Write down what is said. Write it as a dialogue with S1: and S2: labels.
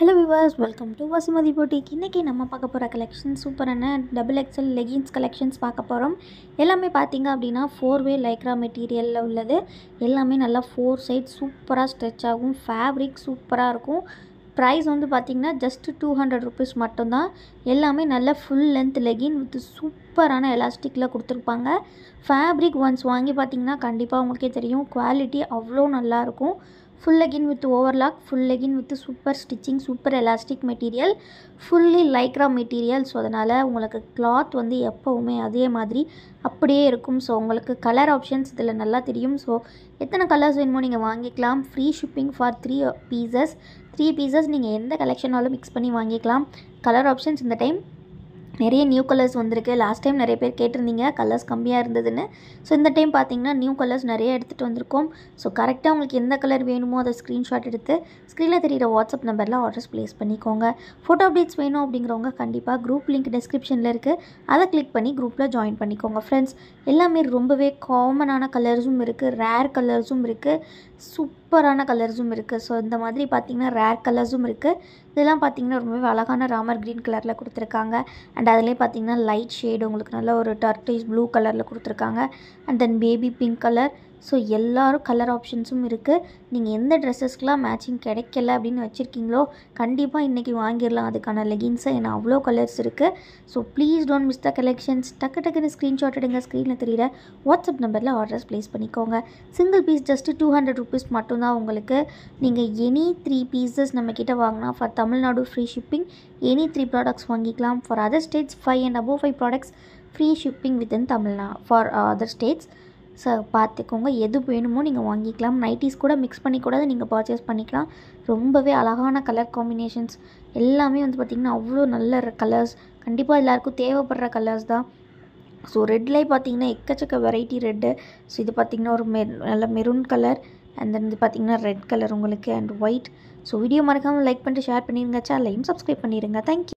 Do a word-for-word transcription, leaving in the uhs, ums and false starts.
S1: Hello viewers, welcome to Vasimadi Boutique. இன்னைக்கு நம்ம பார்க்க போற கலெக்ஷன் சூப்பரான டபுள் எக்ஸ்எல் லெகின்ஸ் கலெக்ஷன்ஸ் பார்க்க போறோம். எல்லாமே பாத்தீங்க அப்படினா four way lycra மெட்டீரியல்ல உள்ளது. எல்லாமே நல்லா four side சூப்பரா ஸ்ட்ரெச் ஆகும். ஃபேப்ரிக் சூப்பரா இருக்கும். price வந்து பாத்தீங்கன்னா just two hundred rupees மட்டும் தான். எல்லாமே நல்ல full length legging with சூப்பரான எலாஸ்டிக்ல கொடுத்திருப்பாங்க. ஃபேப்ரிக் once வாங்கி பாத்தீங்கன்னா கண்டிப்பா உங்களுக்கே தெரியும் குவாலிட்டி அவ்ளோ நல்லா இருக்கும். full legging with overlock, full legging with super stitching, super elastic material, fully lycra material. So அதனால் உங்களுக்கு cloth வந்து எப்போவுமே அதே மாதிரி அப்படியே இருக்கும். ஸோ உங்களுக்கு கலர் ஆப்ஷன்ஸ் இதில் நல்லா தெரியும். ஸோ எத்தனை கலர்ஸ் வேணுமோ நீங்கள் வாங்கிக்கலாம். Free shipping for three pieces three pieces நீங்கள் எந்த கலெக்ஷனாலும் மிக்ஸ் பண்ணி வாங்கிக்கலாம். கலர் ஆப்ஷன்ஸ் இந்த டைம் நிறைய நியூ கலர்ஸ் வந்திருக்கு. லாஸ்ட் டைம் நிறைய பேர் கேட்டிருந்தீங்க கலர்ஸ் கம்மியாக இருந்ததுன்னு. ஸோ இந்த டைம் பார்த்தீங்கன்னா நியூ கலர்ஸ் நிறைய எடுத்துகிட்டு வந்திருக்கோம். ஸோ கரெக்டாக உங்களுக்கு எந்த கலர் வேணுமோ அதை ஸ்க்ரீன்ஷாட் எடுத்து ஸ்க்ரீனில் தெரியிற வாட்ஸ்அப் நம்பரில் ஆர்டர்ஸ் ப்ளேஸ் பண்ணிக்கோங்க. ஃபோட்டோ அப்டேட்ஸ் வேணும் அப்படிங்கிறவங்க கண்டிப்பாக குரூப் லிங்க் டிஸ்கிரிப்ஷனில் இருக்குது. அதை கிளிக் பண்ணி குரூப்பில் ஜாயின் பண்ணிக்கோங்க ஃப்ரெண்ட்ஸ். எல்லாமே ரொம்பவே காமனான கலர்ஸும் இருக்குது, ரேர் கலர்ஸும் இருக்குது, சூப்பரான கலர்ஸும் இருக்குது. ஸோ இந்த மாதிரி பார்த்திங்கன்னா ரேர் கலர்ஸும் இருக்குது. இதெல்லாம் பார்த்திங்கன்னா ரொம்பவே அழகான ராமர் க்ரீன் கலரில் கொடுத்துருக்காங்க. அண்ட் அதிலே பார்த்திங்கன்னா லைட் ஷேடு உங்களுக்கு நல்ல ஒரு டர்டைஸ் ப்ளூ கலரில் கொடுத்துருக்காங்க. And then baby pink colour. So எல்லோரும் கலர் ஆப்ஷன்ஸும் இருக்குது. நீங்கள் எந்த ட்ரெஸ்ஸஸ்க்கெலாம் மேட்சிங் கிடைக்கல அப்படின்னு வச்சுருக்கீங்களோ கண்டிப்பாக இன்றைக்கி வாங்கிடலாம் அதுக்கான லெகின்ஸை. ஏன்னா அவ்வளோ கலர்ஸ் இருக்குது. So please don't miss the collections. டக்கு டக்குன்னு ஸ்க்ரீன்ஷாட் எடுங்க. ஸ்க்ரீனில் தெரியிற வாட்ஸ்அப் நம்பரில் ஆர்டர்ஸ் ப்ளேஸ் பண்ணிக்கோங்க. Single piece just two hundred rupees மட்டும்தான் உங்களுக்கு. நீங்கள் எனி த்ரீ பீசஸ் நம்மக்கிட்ட வாங்கினா for Tamil Nadu free shipping any three products வாங்கிக்கலாம். For other states five and above five products free shipping within Tamil Nadu for other states. So பார்த்துக்கோங்க, எது வேணுமோ நீங்கள் வாங்கிக்கலாம். நைட்டிஸ் கூட மிக்ஸ் பண்ணி கூட நீங்கள் பர்ச்சேஸ் பண்ணிக்கலாம். ரொம்பவே அழகான கலர் காம்பினேஷன்ஸ் எல்லாமே வந்து பார்த்திங்கன்னா அவ்வளோ நல்ல கலர்ஸ். கண்டிப்பாக எல்லாேருக்கும் தேவைப்படுற கலர்ஸ் தான். ஸோ ரெட்லேயே பார்த்திங்கன்னா எக்கச்சக்க வெரைட்டி ரெட்டு. ஸோ இது பார்த்திங்கன்னா ஒரு மெ நல்ல மெரூன் கலர். அண்ட் தென் இது பார்த்திங்கன்னா ரெட் கலர் உங்களுக்கு அண்ட் ஒயிட். ஸோ வீடியோ மறக்காமல் லைக் பண்ணிட்டு ஷேர் பண்ணிடுங்க. சேனலையும் சப்ஸ்கிரைப் பண்ணிடுங்க. தேங்க்யூ.